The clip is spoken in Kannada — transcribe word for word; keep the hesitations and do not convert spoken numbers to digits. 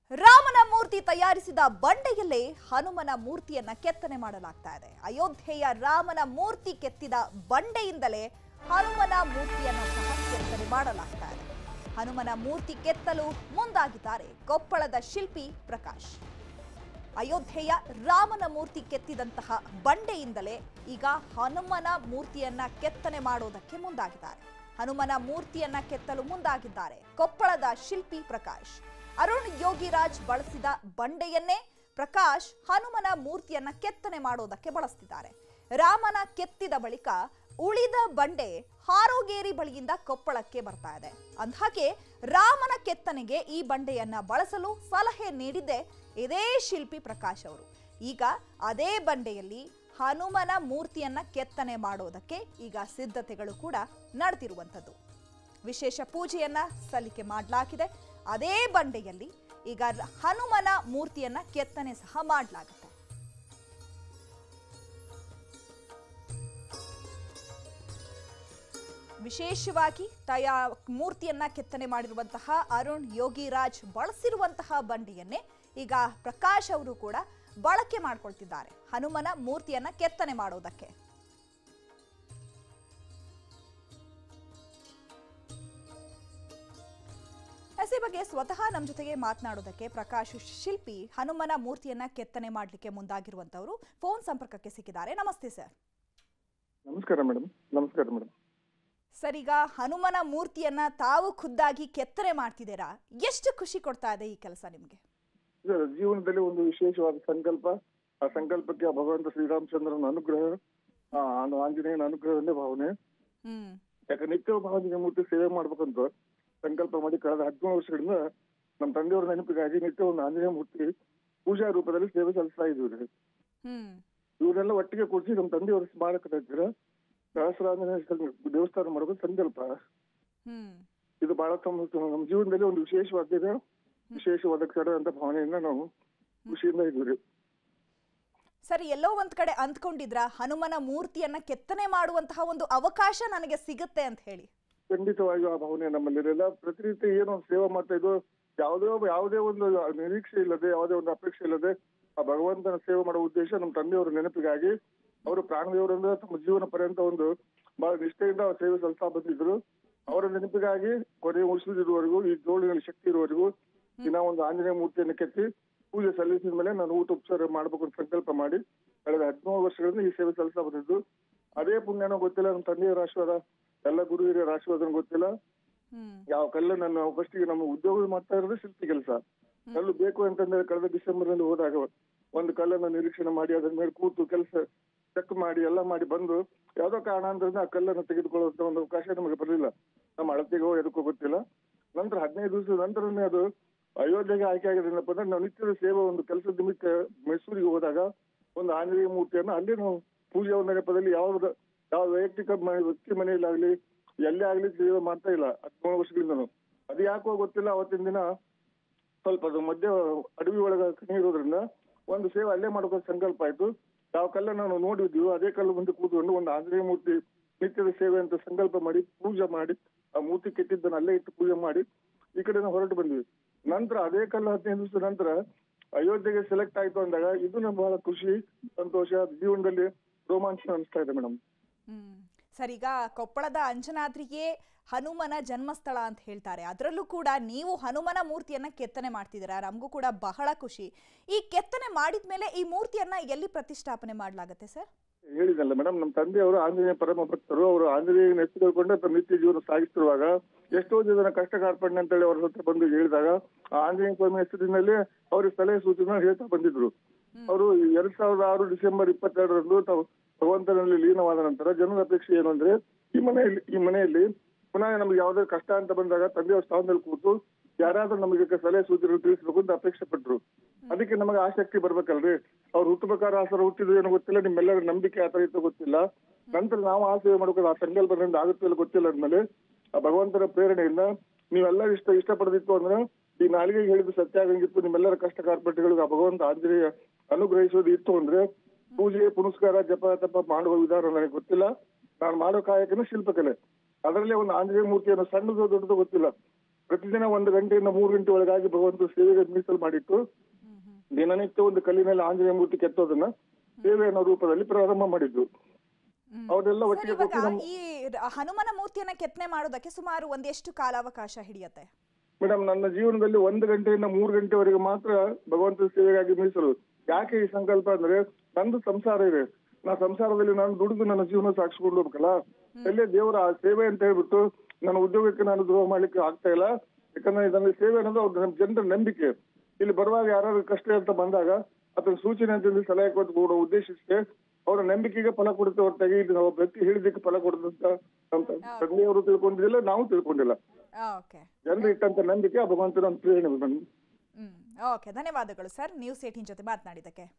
ರಾಮನ ಮೂರ್ತಿ ತಯಾರಿಸಿದ ಬಂಡೆಯಲ್ಲೇ ಹನುಮನ ಮೂರ್ತಿಯನ್ನ ಕೆತ್ತನೆ ಮಾಡಲಾಗ್ತಾ ಇದೆ. ಅಯೋಧ್ಯೆಯ ರಾಮನ ಮೂರ್ತಿ ಕೆತ್ತಿದ ಬಂಡೆಯಿಂದಲೇ ಹನುಮನ ಮೂರ್ತಿಯನ್ನ ಸಹ ಕೆತ್ತನೆ ಮಾಡಲಾಗ್ತಾ ಇದೆ. ಹನುಮನ ಮೂರ್ತಿ ಕೆತ್ತಲು ಮುಂದಾಗಿದ್ದಾರೆ ಕೊಪ್ಪಳದ ಶಿಲ್ಪಿ ಪ್ರಕಾಶ್. ಅಯೋಧ್ಯೆಯ ರಾಮನ ಮೂರ್ತಿ ಕೆತ್ತಿದಂತಹ ಬಂಡೆಯಿಂದಲೇ ಈಗ ಹನುಮನ ಮೂರ್ತಿಯನ್ನ ಕೆತ್ತನೆ ಮಾಡೋದಕ್ಕೆ ಮುಂದಾಗಿದ್ದಾರೆ. ಹನುಮನ ಮೂರ್ತಿಯನ್ನ ಕೆತ್ತಲು ಮುಂದಾಗಿದ್ದಾರೆ ಕೊಪ್ಪಳದ ಶಿಲ್ಪಿ ಪ್ರಕಾಶ್. ಅರುಣ್ ಯೋಗಿರಾಜ್ ಬಳಸಿದ ಬಂಡೆಯನ್ನೇ ಪ್ರಕಾಶ್ ಹನುಮನ ಮೂರ್ತಿಯನ್ನ ಕೆತ್ತನೆ ಮಾಡೋದಕ್ಕೆ ಬಳಸ್ತಿದ್ದಾರೆ. ರಾಮನ ಕೆತ್ತಿದ ಬಳಿಕ ಉಳಿದ ಬಂಡೆ ಹಾರೋಗೇರಿ ಬಳಿಯಿಂದ ಕೊಪ್ಪಳಕ್ಕೆ ಬರ್ತಾ ಇದೆ. ಅಂದ್ಹಾಗೆ ರಾಮನ ಕೆತ್ತನೆಗೆ ಈ ಬಂಡೆಯನ್ನ ಬಳಸಲು ಸಲಹೆ ನೀಡಿದ್ದೆ ಇದೇ ಶಿಲ್ಪಿ ಪ್ರಕಾಶ್ ಅವರು. ಈಗ ಅದೇ ಬಂಡೆಯಲ್ಲಿ ಹನುಮನ ಮೂರ್ತಿಯನ್ನ ಕೆತ್ತನೆ ಮಾಡೋದಕ್ಕೆ ಈಗ ಸಿದ್ಧತೆಗಳು ಕೂಡ ನಡೆದಿರುವಂಥದ್ದು. ವಿಶೇಷ ಪೂಜೆಯನ್ನ ಸಲ್ಲಿಕೆ ಮಾಡಲಾಗಿದೆ. ಅದೇ ಬಂಡೆಯಲ್ಲಿ ಈಗ ಹನುಮನ ಮೂರ್ತಿಯನ್ನ ಕೆತ್ತನೆ ಸಹ ಮಾಡಲಾಗುತ್ತೆ. ವಿಶೇಷವಾಗಿ ತಯಾ ಮೂರ್ತಿಯನ್ನ ಕೆತ್ತನೆ ಮಾಡಿರುವಂತಹ ಅರುಣ್ ಯೋಗಿರಾಜ್ ಬಳಸಿರುವಂತಹ ಬಂಡೆಯನ್ನೇ ಈಗ ಪ್ರಕಾಶ್ ಅವರು ಕೂಡ ಬಳಕೆ ಮಾಡಿಕೊಳ್ತಿದ್ದಾರೆ ಹನುಮನ ಮೂರ್ತಿಯನ್ನ ಕೆತ್ತನೆ ಮಾಡೋದಕ್ಕೆ. ಈ ಬಗ್ಗೆ ಸ್ವತಃ ನಮ್ಮ ಜೊತೆಗೆ ಮಾತನಾಡೋದಕ್ಕೆ ಪ್ರಕಾಶ್ ಶಿಲ್ಪಿ ಹನುಮನ ಮೂರ್ತಿಯನ್ನ ಕೆತ್ತನೆ ಮಾಡಲಿಕ್ಕೆ ಮುಂದಾಗಿರುವಂತವರು ಫೋನ್ ಸಂಪರ್ಕಕ್ಕೆ ಸಿಕ್ಕಿದ್ದಾರೆ. ನಮಸ್ತೆ ಸರ್. ನಮಸ್ಕಾರ ಮೇಡಮ್. ನಮಸ್ಕಾರ ಮೇಡಮ್. ಸರ್, ಈಗ ಹನುಮನ ಮೂರ್ತಿಯನ್ನ ತಾವು ಖುದ್ದಾಗಿ ಕೆತ್ತನೆ ಮಾಡ್ತಿದ್ದೀರಾ, ಎಷ್ಟು ಖುಷಿ ಕೊಡ್ತಾ ಇದೆ ಈ ಕೆಲಸ ನಿಮ್ಗೆ? ಜೀವನದಲ್ಲಿ ಒಂದು ವಿಶೇಷವಾದ ಸಂಕಲ್ಪ. ಆ ಸಂಕಲ್ಪಕ್ಕೆ ಭಗವಂತ ಶ್ರೀರಾಮಚಂದ್ರನ ಅನುಗ್ರಹ, ಆಂಜನೇಯನ ಅನುಗ್ರಹವನ್ನೇ ಭಾವನೆ. ಹ್ಮ್ ಯಾಕೆ ನಿತ್ಯ ಆಂಜನೇಯ ಮೂರ್ತಿ ಸೇವೆ ಮಾಡ್ಬೇಕಂತ ಸಂಕಲ್ಪ ಮಾಡಿ ಕಳೆದ ಹದಿನೇಳು ವರ್ಷಗಳಿಂದ ನಮ್ಮ ತಂದೆಯವರ ನೆನಪಿಗಾಗಿ ನಿತ್ಯ ಒಂದು ಆಂಜನೇಯ ಮೂರ್ತಿ ಪೂಜಾ ರೂಪದಲ್ಲಿ ಸೇವೆ ಸಲ್ಲಿಸ್ತಾ ಇದ್ವಿ. ಹ್ಮ್ ಇವರೆಲ್ಲ ಒಟ್ಟಿಗೆ ಕೂಡಿಸಿ ನಮ್ಮ ತಂದೆಯವರ ಸ್ಮಾರಕ ಸಹಸ್ರಾಂಜನೇಯ ದೇವಸ್ಥಾನ ಮಾಡೋದು ಸಂಕಲ್ಪ. ಹ್ಮ್ ಇದು ಬಹಳ ನಮ್ಮ ಜೀವನದಲ್ಲಿ ಒಂದು ವಿಶೇಷವಾದ ವಿಶೇಷವಾದ ಕ್ಷಣ ಅಂತ ಭಾವನೆಯಿಂದ ನಾವು ಖುಷಿಯಿಂದ ಇದ್ವಿ. ಸರಿ, ಎಲ್ಲೋ ಒಂದ್ ಕಡೆ ಅಂದ್ಕೊಂಡಿದ್ರ ಹನುಮನ ಮೂರ್ತಿಯನ್ನ ಕೆತ್ತನೆ ಮಾಡುವಂತಹ ಒಂದು ಅವಕಾಶ ನನಗೆ ಸಿಗುತ್ತೆ ಅಂತ ಹೇಳಿ? ಖಂಡಿತವಾಗಿಯೂ ಆ ಭಾವನೆ ನಮ್ಮಲ್ಲಿರಲಿಲ್ಲ. ಪ್ರತಿನಿತ್ಯ ಏನೋ ಸೇವೆ ಮಾಡ್ತಾ ಇದ್ದು ಯಾವುದೇ ಯಾವುದೇ ಒಂದು ನಿರೀಕ್ಷೆ ಇಲ್ಲದೆ, ಯಾವುದೇ ಒಂದು ಅಪೇಕ್ಷೆ ಇಲ್ಲದೆ ಆ ಭಗವಂತನ ಸೇವೆ ಮಾಡೋ ಉದ್ದೇಶ ನಮ್ಮ ತಂದೆಯವರ ನೆನಪಿಗಾಗಿ ಅವರು ಪ್ರಾಣದೇವರಿಂದ ತಮ್ಮ ಜೀವನ ಪರ್ಯಂತ ಒಂದು ಬಹಳ ನಿಷ್ಠೆಯಿಂದ ಸೇವೆ ಸಲ್ಲಿಸ್ತಾ ಬಂದಿದ್ರು. ಅವರ ನೆನಪಿಗಾಗಿ ಕೊನೆ ಉಳಿಸಿರುವವರೆಗೂ, ಈ ಜೋಳಿನಲ್ಲಿ ಶಕ್ತಿ ಇರುವವರೆಗೂ ದಿನ ಒಂದು ಆಂಜನೇಯ ಮೂರ್ತಿಯನ್ನು ಕೆತ್ತಿ ಪೂಜೆ ಸಲ್ಲಿಸಿದ ಮೇಲೆ ನಾನು ಊಟ ಉಪಚಾರ ಮಾಡ್ಬೇಕು ಅಂತ ಸಂಕಲ್ಪ ಮಾಡಿ ಕಳೆದ ಹದಿಮೂರು ವರ್ಷಗಳಿಂದ ಈ ಸೇವೆ ಸಲ್ಲಿಸ್ತಾ ಬಂದಿದ್ದು. ಅದೇ ಪುಣ್ಯನೋ ಗೊತ್ತಿಲ್ಲ, ನಮ್ಮ ತಂದೆಯವರ ಆಶೀರ್ವಾದ, ಎಲ್ಲ ಗುರು ಹಿರಿಯರ ಆಶೀರ್ವಾದ ಗೊತ್ತಿಲ್ಲ. ಯಾವ ಕಲ್ಲು ನನ್ನ ಫಸ್ಟಿಗೆ ನಮ್ಮ ಉದ್ಯೋಗ ಮಾಡ್ತಾ ಇರೋದು ಶಿಲ್ಪಿ ಕೆಲಸ. ಕಲ್ಲು ಬೇಕು ಅಂತಂದ್ರೆ ಕಳೆದ ಡಿಸೆಂಬರ್ ನಲ್ಲಿ ಹೋದಾಗ ಒಂದು ಕಲ್ಲನ್ನು ನಿರೀಕ್ಷಣೆ ಮಾಡಿ ಅದ್ರ ಮೇಲೆ ಕೂತು ಕೆಲಸ ಚೆಕ್ ಮಾಡಿ ಎಲ್ಲ ಮಾಡಿ ಬಂದು ಯಾವ್ದೋ ಕಾರಣಾಂತರದಿಂದ ಆ ಕಲ್ಲನ್ನು ತೆಗೆದುಕೊಳ್ಳುವಂತ ಒಂದು ಅವಕಾಶ ನಮಗೆ ಬರಲಿಲ್ಲ. ನಮ್ಮ ಅಳತೆಗೋ ಎದಕ್ಕೋ ಗೊತ್ತಿಲ್ಲ. ನಂತರ ಹದಿನೈದು ದಿವಸದ ನಂತರನೇ ಅದು ಅಯೋಧ್ಯೆಗೆ ಆಯ್ಕೆ ಆಗಿದ್ರೇನಪ್ಪ ಅಂದ್ರೆ ನಾವು ನಿತ್ಯದ ಸೇವೆ ಒಂದು ಕೆಲಸದ ನಿಮಿತ್ತ ಮೈಸೂರಿಗೆ ಹೋದಾಗ ಒಂದು ಆಂಜನೇಯ ಮೂರ್ತಿಯನ್ನು ಅಲ್ಲಿ ನಾವು ಪೂಜೆಯ ನೆನಪದಲ್ಲಿ ಯಾವ ಯಾವ ವೈಯಕ್ತಿಕ ವ್ಯಕ್ತಿ ಮನೆಯಲ್ಲಾಗ್ಲಿ ಎಲ್ಲೇ ಆಗ್ಲಿ ಸೇವೆ ಮಾಡ್ತಾ ಇಲ್ಲ ಹದಿನೇಳು ವರ್ಷಗಳಿಂದನು. ಅದು ಯಾಕೋ ಗೊತ್ತಿಲ್ಲ, ಅವತ್ತಿನ ದಿನ ಸ್ವಲ್ಪ ಅದು ಮಧ್ಯ ಅಡವಿ ಒಳಗ ಕಣಿ ಇರೋದ್ರಿಂದ ಒಂದು ಸೇವೆ ಅಲ್ಲೇ ಮಾಡ್ಕೋ ಸಂಕಲ್ಪ ಆಯ್ತು. ಯಾವ ಕಲ್ಲನ್ನು ನಾವು ನೋಡಿದ್ವಿ ಅದೇ ಕಲ್ಲು ಮುಂದೆ ಕೂತ್ಕೊಂಡು ಒಂದು ಆಂಜನೇಯ ಮೂರ್ತಿ ನಿತ್ಯದ ಸೇವೆ ಅಂತ ಸಂಕಲ್ಪ ಮಾಡಿ ಪೂಜೆ ಮಾಡಿ ಆ ಮೂರ್ತಿ ಕೆತ್ತಿದ್ದನ್ನು ಅಲ್ಲೇ ಇಟ್ಟು ಪೂಜೆ ಮಾಡಿ ಈ ಕಡೆ ನಾವು ಹೊರಟು ಬಂದ್ವಿ. ನಂತರ ಅದೇ ಕಲ್ಲು ಹದಿನೈದು ದಿವಸದ ನಂತರ ಅಯೋಧ್ಯೆಗೆ ಸೆಲೆಕ್ಟ್ ಆಯ್ತು ಅಂದಾಗ ಇದು ನಮ್ಗೆ ಬಹಳ ಖುಷಿ, ಸಂತೋಷ, ಜೀವನದಲ್ಲಿ ರೋಮಾಂಚನ ಅನಿಸ್ತಾ ಇದೆ ಮೇಡಮ್. ಹ್ಮ್ ಸರ್, ಈಗ ಕೊಪ್ಪಳದ ಅಂಜನಾದ್ರಿಗೆ ಹನುಮನ ಜನ್ಮಸ್ಥಳ ಅಂತ ಹೇಳ್ತಾರೆ. ಅದರಲ್ಲೂ ಕೂಡ ನೀವು ಹನುಮನ ಮೂರ್ತಿಯನ್ನ ಕೆತ್ತನೆ ಮಾಡ್ತಿದ್ದೀರಾ, ನಮಗೂ ಕೂಡ ಬಹಳ ಖುಷಿ. ಈ ಕೆತ್ತನೆ ಮಾಡಿದ್ಮೇಲೆ ಈ ಮೂರ್ತಿಯನ್ನ ಎಲ್ಲಿ ಪ್ರತಿಷ್ಠಾಪನೆ ಮಾಡ್ಲಾಗತ್ತೆ ಸರ್? ಹೇಳಿದಲ್ಲ ಮೇಡಮ್, ನಮ್ಮ ತಂದೆಯವರು ಆಂಜನೇಯ ಪರಮ ಭಕ್ತರು. ಅವರು ಆಂಜನೇಯ ನೆಚ್ಚಿಕೊಂಡೆ ತಮ್ಮ ನಿತ್ಯ ಜೀವನ ಸಾಗಿಸ್ತಿರುವಾಗ ಎಷ್ಟೋ ಜನ ಕಷ್ಟ ಕಾರ್ಪಣ್ಯ ಅಂತ ಹೇಳಿ ಅವ್ರ ಹತ್ರ ಬಂದು ಹೇಳಿದಾಗ ಆ ಆಂಜನೇಯ ಸ್ವಾಮಿ ಹೆಸರಿನಲ್ಲಿ ಅವ್ರಿಗೆ ಸಲಹೆ ಸೂಚನೆ ಹೇಳ್ತಾ ಬಂದಿದ್ರು. ಅವರು ಎರಡ್ ಸಾವಿರದ ಆರು ಡಿಸೆಂಬರ್ ಇಪ್ಪತ್ತೆರಡರಂದು ತಾವು ಭಗವಂತನಲ್ಲಿ ಲೀನವಾದ ನಂತರ ಜನರ ಅಪೇಕ್ಷೆ ಏನು ಅಂದ್ರೆ ಈ ಮನೆಯಲ್ಲಿ ಈ ಮನೆಯಲ್ಲಿ ಪುನಃ ನಮ್ಗೆ ಯಾವ್ದೇ ಕಷ್ಟ ಅಂತ ಬಂದಾಗ ತಂದೆಯವ್ರ ಸ್ಥಾನದಲ್ಲಿ ಕೂತು ಯಾರಾದ್ರೂ ನಮಗೆ ಸಲಹೆ ಸೂಚನೆ ತಿಳಿಸ್ಬೇಕು ಅಂತ ಅಪೇಕ್ಷೆ ಪಟ್ರು. ಅದಕ್ಕೆ ನಮಗೆ ಆಸಕ್ತಿ ಬರ್ಬೇಕಲ್ರಿ. ಅವ್ರು ಹುಟ್ಟಬೇಕಾದ್ರೆ ಆ ಸರ ಹುಟ್ಟಿದ್ರು ಏನೋ ಗೊತ್ತಿಲ್ಲ, ನಿಮ್ಮೆಲ್ಲರ ನಂಬಿಕೆ ಆ ತರ ಇತ್ತು ಗೊತ್ತಿಲ್ಲ. ನಂತರ ನಾವು ಆ ಸೇವೆ ಮಾಡ್ಬೇಕು ಆ ಸಂಕಲ್ಪದಿಂದ ಆಗುತ್ತೆ ಇಲ್ಲ ಗೊತ್ತಿಲ್ಲ ಅಂದ್ಮೇಲೆ ಆ ಭಗವಂತನ ಪ್ರೇರಣೆಯಿಂದ ನೀವೆಲ್ಲ ಇಷ್ಟ ಇಷ್ಟಪಡದಿತ್ತು ಅಂದ್ರೆ ಈ ನಾಲಿಗೆ ಹೇಳಿದ್ದು ಸತ್ಯ ಆಗಂಗಿತ್ತು, ನಿಮ್ಮೆಲ್ಲರ ಕಷ್ಟ ಕಾರ್ಪಟ್ಯಗಳಿಗೆ ಆ ಭಗವಂತ ಆಂಜನೇಯ ಅನುಗ್ರಹಿಸೋದು ಇತ್ತು ಅಂದ್ರೆ ಪೂಜೆ ಪುನಸ್ಕಾರ ಜಪ ತಪ ಮಾಡುವ ವಿಧಾನ ನನಗೆ ಗೊತ್ತಿಲ್ಲ. ನಾನು ಮಾಡೋ ಕಾಯಕನ ಶಿಲ್ಪಕಲೆ. ಅದರಲ್ಲೇ ಒಂದು ಆಂಜನೇಯ ಮೂರ್ತಿಯನ್ನು ಸಣ್ಣದು ದೊಡ್ಡದು ಗೊತ್ತಿಲ್ಲ, ಪ್ರತಿದಿನ ಒಂದು ಗಂಟೆಯಿಂದ ಮೂರು ಗಂಟೆ ಒಳಗಾಗಿ ಭಗವಂತ ಸೇವೆಗೆ ಮೀಸಲು ಮಾಡಿಟ್ಟು ದಿನನಿತ್ಯ ಒಂದು ಕಲ್ಲಿನಲ್ಲಿ ಆಂಜನೇಯ ಮೂರ್ತಿ ಕೆತ್ತೋದನ್ನ ಸೇವೆ ಅನ್ನೋ ರೂಪದಲ್ಲಿ ಪ್ರಾರಂಭ ಮಾಡಿದ್ದು. ಅವರೆಲ್ಲ ಸರ್, ಒಟ್ಟಿಗೆ ಇವಾಗ ಕೂತು ನಮ್ಮ ಈ ರ- ಹನುಮನ ಮೂರ್ತಿಯನ್ನ ಕೆತ್ತನೆ ಮಾಡೋದಕ್ಕೆ ಸುಮಾರು ಒಂದೆಷ್ಟು ಕಾಲಾವಕಾಶ ಹಿಡಿಯತ್ತೆ? ಮೇಡಮ್, ನನ್ನ ಜೀವನದಲ್ಲಿ ಒಂದು ಗಂಟೆಯಿಂದ ಮೂರು ಗಂಟೆವರೆಗೆ ಮಾತ್ರ ಭಗವಂತ ಸೇವೆಗಾಗಿ ಮೀಸಲು. ಯಾಕೆ ಈ ಸಂಕಲ್ಪ ಅಂದ್ರೆ, ನಂದು ಸಂಸಾರ ಇದೆ. ನಾ ಸಂಸಾರದಲ್ಲಿ ನಾನು ದುಡಿದು ನನ್ನ ಜೀವನ ಸಾಗಿಸ್ಕೊಂಡು ಹೋಗ್ಬೇಕಲ್ಲ. ಎಲ್ಲೇ ದೇವರ ಆ ಸೇವೆ ಅಂತ ಹೇಳ್ಬಿಟ್ಟು ನನ್ನ ಉದ್ಯೋಗಕ್ಕೆ ನಾನು ದ್ರೋಹ ಮಾಡ್ಲಿಕ್ಕೆ ಆಗ್ತಾ ಇಲ್ಲ. ಯಾಕಂದ್ರೆ ನನ್ನ ಸೇವೆ ಅನ್ನೋದು ಅವ್ರ ನಮ್ಮ ಜನರ ನಂಬಿಕೆ. ಇಲ್ಲಿ ಬರುವಾಗ ಯಾರು ಕಷ್ಟ ಅಂತ ಬಂದಾಗ ಅದನ್ನ ಸೂಚನೆ ಅಂತ ಹೇಳಿ ಸಲಹೆ ಕೊಟ್ಟು ಕೊಡೋ ಉದ್ದೇಶಕ್ಕೆ ಅವರ ನಂಬಿಕೆಗೆ ಫಲ ಕೊಡುತ್ತೆ ಹೊರತಾಗಿ ಇದು ನಾವು ವ್ಯಕ್ತಿ ಹೇಳಿದ್ದಕ್ಕೆ ಫಲ ಕೊಡುತ್ತೆ ಅಂತ ತಂದೆಯವರು ತಿಳ್ಕೊಂಡಿಲ್ಲ, ನಾವು ತಿಳ್ಕೊಂಡಿಲ್ಲ. ಓಕೆ ಜನರು ಇಟ್ಟಂತ ನಂಬಿಕೆ ಆ ಭಗವಂತನ ಪ್ರೇರಣೆ. ಹ್ಮ್ ಓಕೆ ಧನ್ಯವಾದಗಳು ಸರ್, ನ್ಯೂಸ್ ಏಟೀನ್ ಜೊತೆ ಮಾತನಾಡಿದ್ದಕ್ಕೆ.